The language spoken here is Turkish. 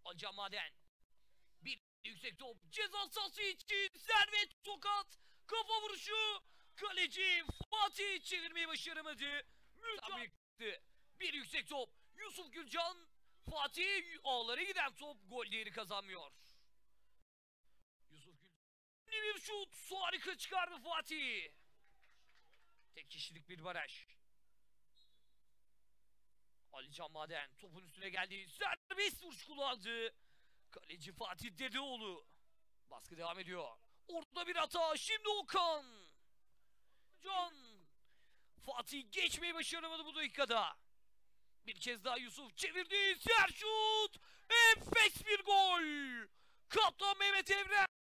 Alcan Maden. Bir yüksek top. Ceza sahası için servet tokat. Kafa vuruşu. Kaleci Fatih çevirmeyi başaramadı. Müthiş. Bir yüksek top. Yusuf Gülcan. Fatih ağlara giden top gol değeri kazanmıyor. Yusuf Gülcan. Bir şut. Harika çıkardı Fatih. Tek kişilik bir baraj. Alican Maden topun üstüne geldi. Serbest vuruş kullandı. Kaleci Fatih Dedeoğlu. Baskı devam ediyor. Orada bir hata. Şimdi Okan. Can. Fatih geçmeyi başaramadı bu dakikada. Bir kez daha Yusuf çevirdi. Serşut. Enfes bir gol. Kaptan Mehmet Evren.